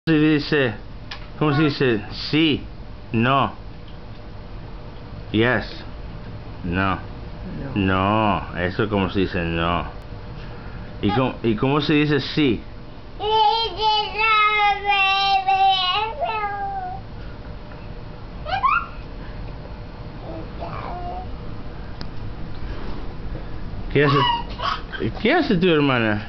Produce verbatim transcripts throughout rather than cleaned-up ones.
Se dice, ¿cómo se dice? Sí, no. Yes. No. No. Eso es como se dice no. ¿Y cómo, y cómo se dice sí? ¿Qué hace? ¿Qué hace tu hermana?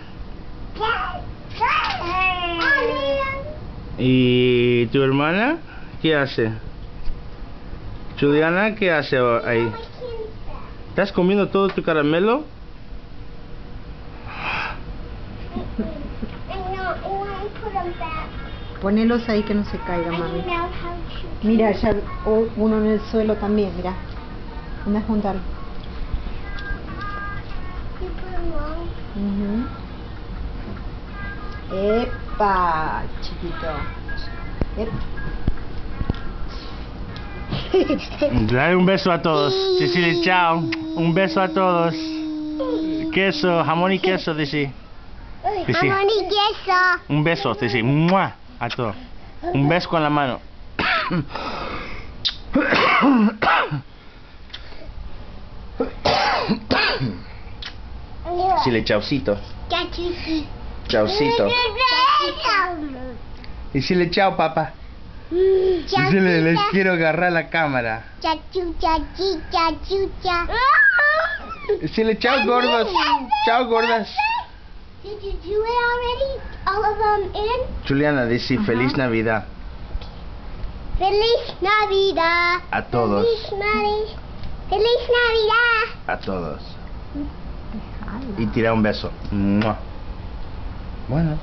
¿Y tu hermana? ¿Qué hace? Juliana, ¿qué hace ahí? ¿Estás comiendo todo tu caramelo? Ponelos ahí que no se caigan, mami. Mira, ya uno en el suelo también, mira. Anda a juntar. Uh-huh. Epa, chiquito. Epa. Dale un beso a todos. Cecilia, chao. Un beso a todos. Queso, jamón y queso, dice. Jamón y queso. Un beso, dice. ¡Mua! A todos. Un beso con la mano. Dile chaucito. Chaucito. Dile chao, papá. Dile, les quiero agarrar la cámara. Chachu, chachi, chachu, cha. Dile chao, gordos. Chao, gordas. Did you do it already? All of them in? Juliana dice feliz Navidad. Feliz Navidad. A todos. Feliz Navidad. Feliz Navidad. A todos. Y tira un beso. ¡Mua! Bueno.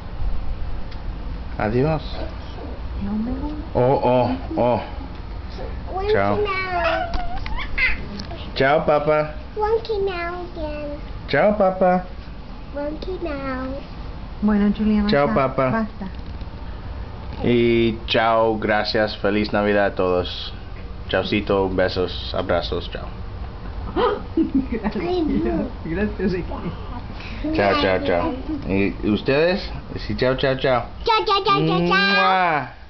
Adiós. Oh, oh, oh. Chao. Chao, papá. Wonky now again. Chao, papá. Wonky now. Bueno, Juliana. Chao, ya, papá. Basta. Y chao, gracias, feliz Navidad a todos. Chaucito, besos, abrazos, chao. Gracias. Gracias. Chao, chao, chao. ¿Y ustedes? Sí, chao, chao, chao. Chao, chao, chao, chao, chao. ¡Mua!